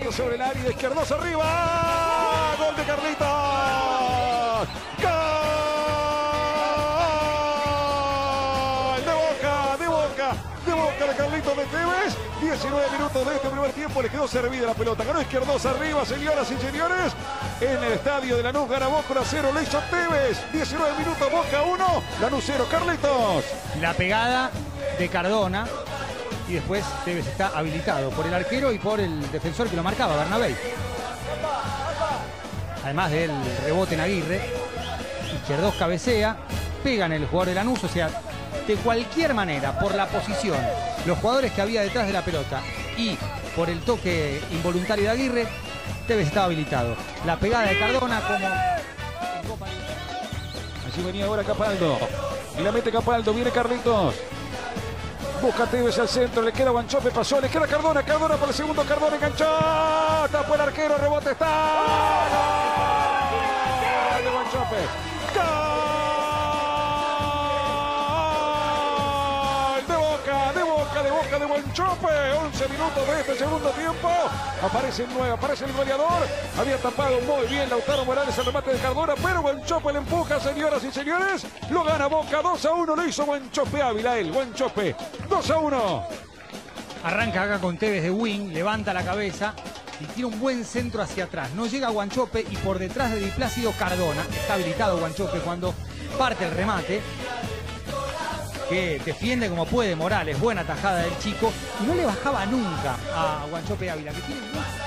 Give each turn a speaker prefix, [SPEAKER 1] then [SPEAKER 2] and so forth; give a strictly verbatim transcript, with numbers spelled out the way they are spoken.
[SPEAKER 1] Metió sobre el área, Izquierdos arriba. Gol de Carlitos. ¡Gol! De Boca, de Boca, de Boca de Carlitos de Tevez. diecinueve minutos de este primer tiempo, le quedó servida la pelota. Ganó Izquierdos arriba, señoras y señores. En el estadio de Lanús gana Boca uno a cero, le hizo Tevez. diecinueve minutos, Boca uno, Lanús cero. Carlitos.
[SPEAKER 2] La pegada de Cardona. Y después Tevez está habilitado por el arquero y por el defensor que lo marcaba, Bernabé. Además del rebote en Aguirre, Izquierdos cabecea, pega en el jugador de Lanús. O sea, de cualquier manera, por la posición, los jugadores que había detrás de la pelota y por el toque involuntario de Aguirre, Tevez estaba habilitado. La pegada de Cardona como...
[SPEAKER 1] Allí venía ahora Capaldo. Y la mete Capaldo, viene Carlitos. Busca Tevez al centro, le queda Wanchope, pasó, le queda Cardona, Cardona por el segundo, Cardona enganchó, tapó el arquero, rebote está. ¡Gol de Wanchope! ¡Gol de Boca, de Boca, de Boca de Wanchope! once minutos de este segundo tiempo. Aparece el nueve, aparece el goleador. Había tapado muy bien Lautaro Morales el remate de Cardona, pero Wanchope le empuja, señoras y señores. Lo gana Boca dos a uno, lo hizo Wanchope Ávila, él, Wanchope. dos a uno.
[SPEAKER 2] Arranca acá con Tevez de wing, levanta la cabeza y tira un buen centro hacia atrás. No llega Wanchope y por detrás de Di Plácido Cardona. Está habilitado Wanchope cuando parte el remate. Que defiende como puede Morales, buena tajada del chico. Y no le bajaba nunca a Wanchope Ávila, que tiene